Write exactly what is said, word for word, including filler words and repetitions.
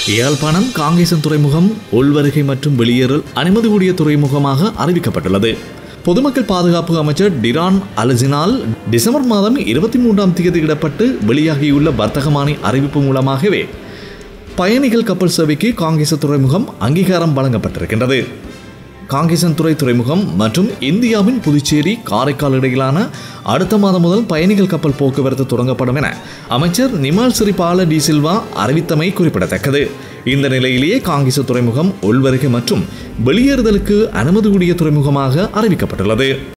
யாழ்ப்பாணம் காங்கேசன் துறைமுகம் உள்வருகை மற்றும் வெளியேறல் அனுமதி கூடிய துறைமுகமாக அறிவிக்கப்பட்டுள்ளது. பொதுமக்கள் பாதுகாப்பு அமைச்சர் டிரான் அலஜினால் டிசம்பர் மாதம் இருபத்தி மூன்றாம் தேதியிடப்பட்டு வெளியாகியுள்ள வர்த்தகமானி அறிவிப்பு மூலமாகவே பயணிகள் கப்பல் சேவைக்கு காங்கேசன் துறைமுகம் அங்கீகாரம் வழங்கப்பட்டிருக்கின்றது. காங்கேசன் துறை துறைமுகம் மற்றும் இந்தியாவின் புதுச்சேரி காரைக்கால் இடையிலான அடுத்த மாதம் முதல் பயணிகள் கப்பல் போக்குவரத்து தொடங்கப்படும் என அமைச்சர் நிமால் சிறிபால டி சில்வா அறிவித்தமை குறிப்பிடத்தக்கது. இந்த நிலையிலேயே காங்கேசன் துறைமுகம் உள்வருகை மற்றும் வெளியேறுதலுக்கு அனுமதி கூடிய துறைமுகமாக அறிவிக்கப்பட்டுள்ளது.